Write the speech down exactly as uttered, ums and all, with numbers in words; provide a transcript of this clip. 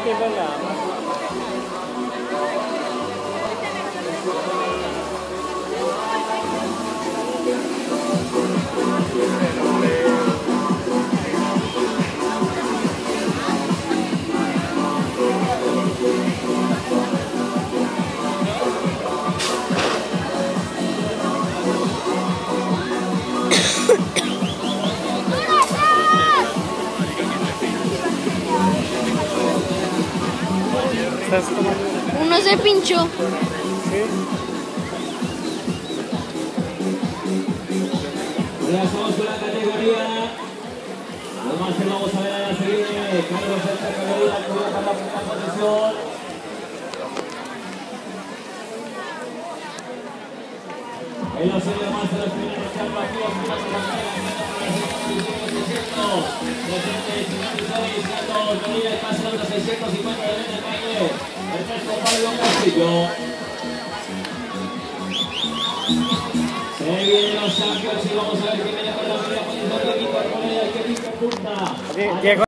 que es verdad. Uno se pinchó. Sí. Ya estamos con la categoría. Además, vamos a ver a la siguiente. Carlos de esta categoría coloca la primera posición. En los seis más de los primeros salvativos, el paso de los seiscientos cincuenta de el calle. El resto Pablo Castillo. Se vienen los champions y vamos a ver quién viene con la primera posición de Víctor Moreno, que Víctor punta.